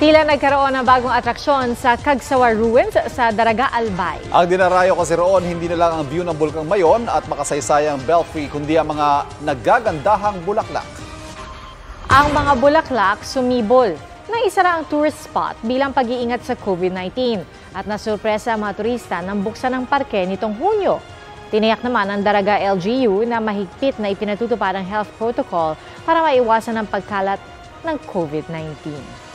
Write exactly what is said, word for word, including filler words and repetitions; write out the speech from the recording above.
Tila nagkaroon ng bagong atraksyon sa Cagsawa Ruins sa Daraga, Albay. Ang dinarayo kasi roon, hindi na lang ang view ng Bulkang Mayon at makasaysayang belfry, kundi ang mga naggagandahang bulaklak. Ang mga bulaklak, sumibol, na isa ang tourist spot bilang pag-iingat sa COVID nineteen at nasurpresa ang mga turista nang buksan ng parke nitong Hunyo. Tiniyak naman ng Daraga L G U na mahigpit na ipinatutupad ang health protocol para maiwasan ang pagkalat ng COVID nineteen.